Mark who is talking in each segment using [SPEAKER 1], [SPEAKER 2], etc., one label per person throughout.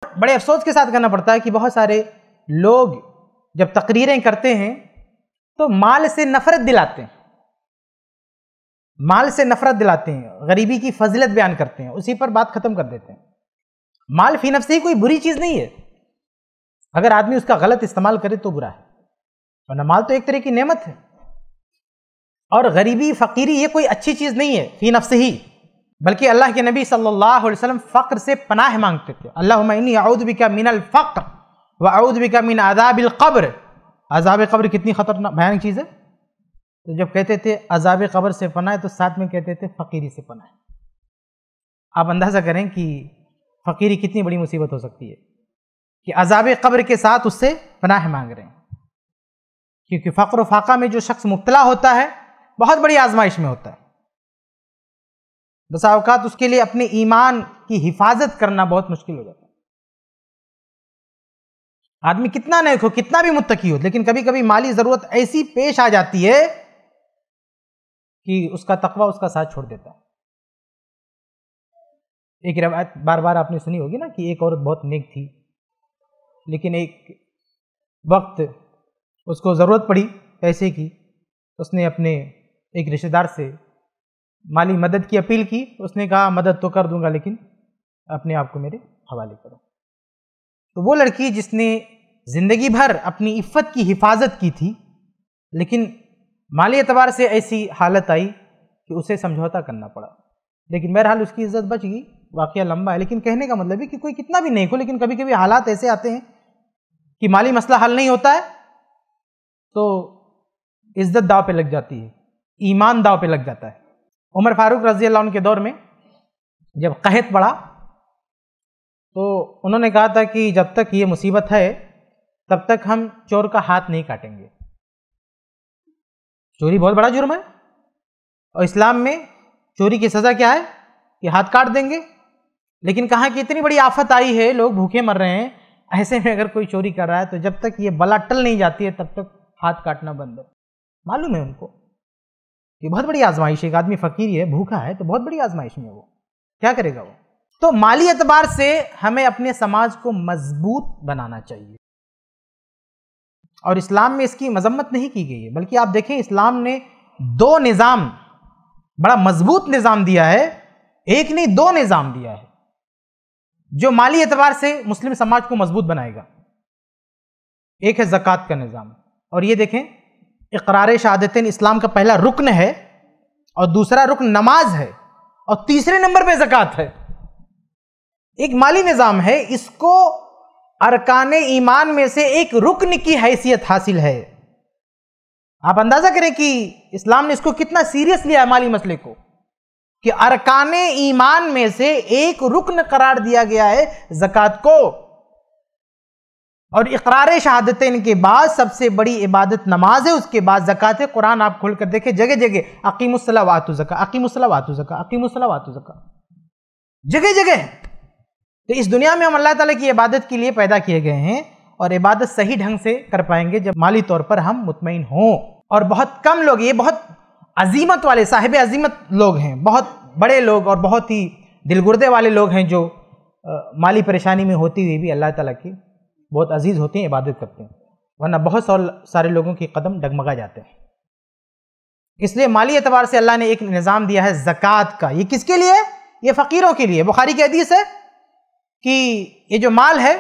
[SPEAKER 1] بڑے افسوس کے ساتھ کہنا پڑتا ہے کہ بہت سارے لوگ جب تقریریں کرتے ہیں تو مال سے نفرت دلاتے ہیں، مال سے نفرت دلاتے ہیں، غریبی کی فضیلت بیان کرتے ہیں، اسی پر بات ختم کر دیتے ہیں۔ مال فی نفسی کوئی بری چیز نہیں ہے، اگر آدمی اس کا غلط استعمال کرے تو برا ہے، ورنہ مال تو ایک طرح کی نعمت ہے۔ اور غریبی فقیری یہ کوئی اچھی چیز نہیں ہے فی نفسہ ہی، بلکہ اللہ کے نبی صلی اللہ علیہ وسلم فقر سے پناہ مانگتے تھے، اللہم انی اعوذ بک من الفقر واعوذ بک من عذاب القبر۔ عذاب قبر کتنی خطرناک بھیانک چیز ہے، تو جب کہتے تھے عذاب قبر سے پناہ تو ساتھ میں کہتے تھے فقیری سے پناہ۔ آپ اندازہ کریں کہ فقیری کتنی بڑی مصیبت ہو سکتی ہے کہ عذاب قبر کے ساتھ اس سے پناہ مانگ رہے ہیں، کیونکہ فقر و فاقہ میں جو شخص مبتلا ہوتا ہے بہت بڑی آزمائش میں ہوتا ہے، بسا اوقات اس کے لیے اپنے ایمان کی حفاظت کرنا بہت مشکل ہو جاتا ہے۔ آدمی کتنا نیک ہو، کتنا بھی متقی ہو، لیکن کبھی کبھی مالی ضرورت ایسی پیش آ جاتی ہے کہ اس کا تقوی اس کا ساتھ چھوڑ دیتا ہے۔ ایک روایت بار بار آپ نے سنی ہوگی نا کہ ایک عورت بہت نیک تھی، لیکن ایک وقت اس کو ضرورت پڑی پیسے کی، اس نے اپنے ایک رشتہ دار سے مالی مدد کی اپیل کی، اس نے کہا مدد تو کر دوں گا لیکن اپنے آپ کو میرے حوالے کرو۔ تو وہ لڑکی جس نے زندگی بھر اپنی عفت کی حفاظت کی تھی، لیکن مالی اعتبار سے ایسی حالت آئی کہ اسے سمجھوتا کرنا پڑا، لیکن بہرحال اس کی عزت بچ گئی۔ واقعہ لمبا ہے، لیکن کہنے کا مطلب ہے کہ کوئی کتنا بھی نیک ہو، لیکن کبھی کبھی حالات ایسے آتے ہیں کہ مالی مسئلہ حل نہیں ہوتا ہے تو عزت داؤ پہ لگ جاتی ہے، ایمان داؤ پہ لگ جاتا ہے۔ عمر فاروق رضی اللہ عنہ کے دور میں جب قحط پڑا تو انہوں نے کہا تھا کہ جب تک یہ مصیبت ہے تب تک ہم چور کا ہاتھ نہیں کاٹیں گے۔ چوری بہت بڑا جرم ہے، اور اسلام میں چوری کی سزا کیا ہے کہ ہاتھ کاٹ دیں گے، لیکن کہاں کہ اتنی بڑی آفت آئی ہے، لوگ بھوکے مر رہے ہیں، ایسے میں اگر کوئی چوری کر رہا ہے تو جب تک یہ بلا ٹل نہیں جاتی ہے تب تک ہاتھ کاٹنا بند ہے۔ معلوم ہے ان کو کہ بہت بڑی آزمائش ہے، ایک آدمی فقیر ہے، بھوکا ہے، تو بہت بڑی آزمائش میں وہ کیا کرے گا وہ۔ تو مالی اعتبار سے ہمیں اپنے سماج کو مضبوط بنانا چاہیے، اور اسلام میں اس کی مذمت نہیں کی گئی ہے، بلکہ آپ دیکھیں اسلام نے دو نظام، بڑا مضبوط نظام دیا ہے، ایک نہیں دو نظام دیا ہے جو مالی اعتبار سے مسلم سماج کو مضبوط بنائے گا۔ ایک ہے زکوٰۃ کا نظام، اور یہ دیکھیں اقرار شہادتین اسلام کا پہلا رکن ہے، اور دوسرا رکن نماز ہے، اور تیسرے نمبر پہ زکوٰۃ ہے۔ ایک مالی نظام ہے، اس کو ارکان ایمان میں سے ایک رکن کی حیثیت حاصل ہے۔ آپ اندازہ کریں کہ اسلام نے اس کو کتنا سیریس لیا ہے مالی مسئلے کو، کہ ارکان ایمان میں سے ایک رکن قرار دیا گیا ہے زکوٰۃ کو۔ اور اقرار شہادتین کے بعد سب سے بڑی عبادت نماز ہے، اس کے بعد زکوٰۃ ہے۔ قرآن آپ کھول کر دیکھیں، جگہ جگہ اقیموا الصلاۃ وآتوا الزکاۃ، اقیموا الصلاۃ وآتوا الزکاۃ، اقیموا الصلاۃ وآتوا الزکاۃ، جگہ جگہ ہے۔ تو اس دنیا میں ہم اللہ تعالیٰ کی عبادت کے لیے پیدا کیے گئے ہیں، اور عبادت صحیح ڈھنگ سے کر پائیں گے جب مالی طور پر ہم مطمئن ہوں۔ اور بہت کم لوگ، یہ بہت عظیمت والے صاحب عظیمت لوگ ہیں، بہت بڑے لوگ اور بہت ہی دل گردے والے لوگ ہیں جو مالی پریشانی میں ہوتی ہوئی بھی اللہ تعالیٰ کی بہت عزیز ہوتے ہیں، عبادت کرتے ہیں، ورنہ بہت سارے لوگوں کے قدم ڈگمگا جاتے ہیں۔ اس لیے مالی اعتبار سے اللہ نے ایک نظام دیا ہے زکوٰۃ کا۔ یہ کس کے لیے؟ یہ فقیروں کے لیے۔ بخاری کی حدیث ہے کہ یہ جو مال ہے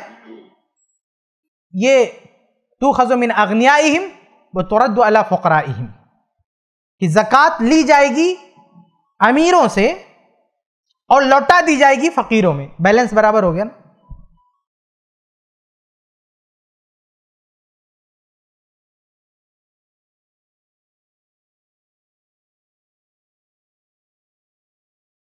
[SPEAKER 1] یہ تؤخذ من اغنیائہم وترد علی فقرائہم، کہ زکوٰۃ لی جائے گی امیروں سے اور لوٹا دی جائے گی فقیروں میں۔ بیلنس برابر ہو گیا نا۔